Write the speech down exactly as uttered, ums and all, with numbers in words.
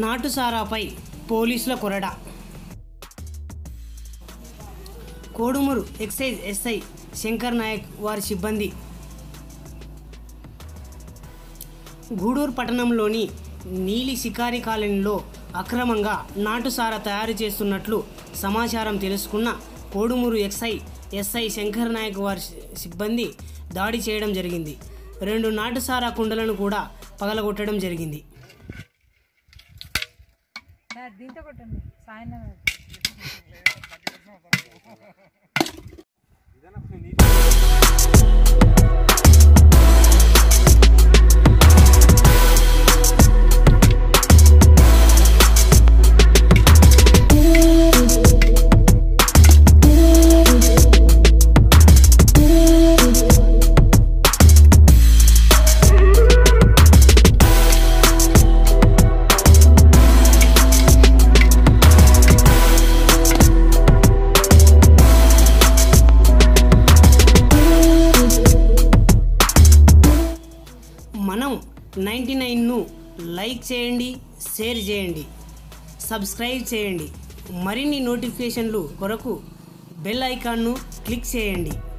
నాటుసారాపై పోలీసుల కొరడా. Kodumuru excise SI Shankar Nayak వారి సిబ్బంది గూడూరు పట్టణంలోని నీలి శికారి కాలనీలో అక్రమంగా నాటుసారా తయారు చేస్తున్నట్లు సమాచారం తెలుసుకున్న కోడుమూరు ఎక్సై ఎస్ఐ శంకర్ నాయక్ వారి సిబ్బంది దాడి చేయడం జరిగింది. రెండు నాటుసారా కుండలను కూడా పగలగొట్టడం జరిగింది. మనం నైంటీ నైన్ను లైక్ చేయండి, షేర్ చేయండి, సబ్స్క్రైబ్ చేయండి. మరిన్ని నోటిఫికేషన్లు కొరకు బెల్ ఐకాన్ను క్లిక్ చేయండి.